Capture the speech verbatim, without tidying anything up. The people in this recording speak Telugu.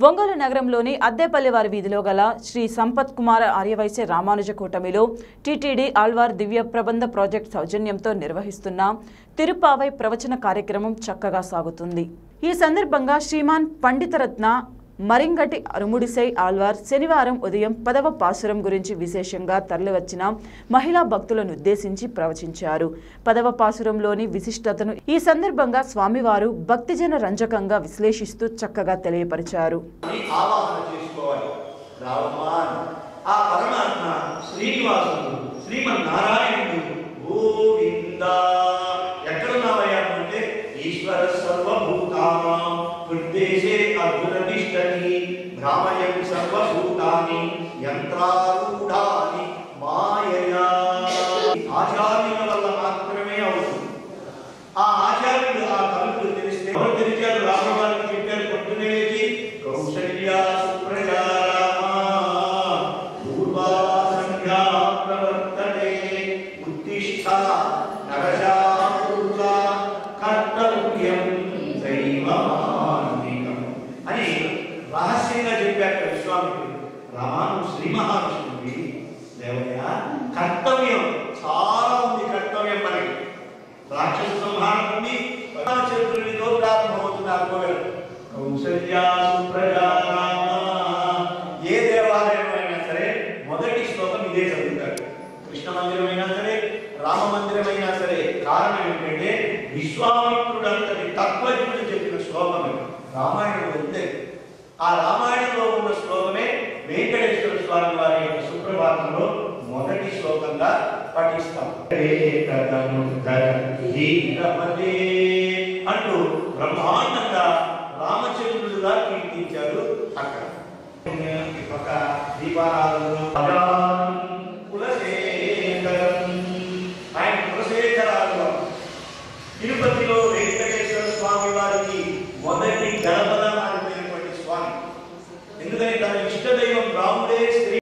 ఒంగోలు నగరంలోని అద్దేపల్లివారి వీధిలో గల శ్రీ సంపత్ కుమార ఆర్యవైశ్య రామానుజ కూటమిలో టీటీడీ ఆళ్వార్ దివ్య ప్రబంధ ప్రాజెక్ట్ సౌజన్యంతో నిర్వహిస్తున్న తిరుపావై ప్రవచన కార్యక్రమం చక్కగా సాగుతుంది। ఈ సందర్భంగా శ్రీమాన్ పండితరత్న మరింగటి అరుముడిసై ఆళ్వార్ శనివారం ఉదయం పదవ పాసురం గురించి విశేషంగా తరలివచ్చిన మహిళా భక్తులను ఉద్దేశించి ప్రవచించారు। పదవ పాసురంలోని విశిష్టతను ఈ సందర్భంగా స్వామివారు భక్తిజన రంజకంగా విశ్లేషిస్తూ చక్కగా తెలియపరిచారు। भ्रामयं सर्वभूतानि यंत्रारूढानि मायया आचार्युల వల్ల మాత్రమే అవుతుంది। ఆ ఆచార్యుడు ఆ కలుపులు తెలిస్తే ఎవరు తెలిచారు? రామవారికి చెప్పారు, పొద్దునే లేచి కౌసల్యా సుప్రజా పూర్వా సంధ్యా ప్రవర్తతే ఉత్తిష్ఠ నరశాపూర్వా కర్తవ్యం దైవమాన్నికం అని రహస్యంగా చెప్పారు విశ్వామిత్రుడు। రామాను శ్రీ మహావిష్ణువుకి దేవయ్య కర్తవ్యం చాలా ఉంది, కర్తవ్యం మనకి రాక్షస సంహారం ఉంది, చతుర్విధితో ప్రారంభమవుతున్నారు కోవెల కౌసల్యా సుప్రజా ఏ దేవాలయం అయినా సరే మొదటి శ్లోకం ఇదే చదువుతారు। కృష్ణ మందిరం అయినా సరే, రామ మందిరం అయినా సరే, కారణం ఏంటంటే విశ్వామిత్రుడు అంతటి తత్వజ్ఞుడు చెప్పిన శ్లోకం రామాయణంలో ఉంది। ఆ రామాయణంలో ఉన్న శ్లోకమే వెంకటేశ్వర స్వామి వారి యొక్క సుప్రభాతంలో మొదటి శ్లోకంగా పఠిస్తాం। అంటూ బ్రహ్మాండంగా రామచంద్రుడుగా కీర్తించారు। అక్కడ దీపారాధన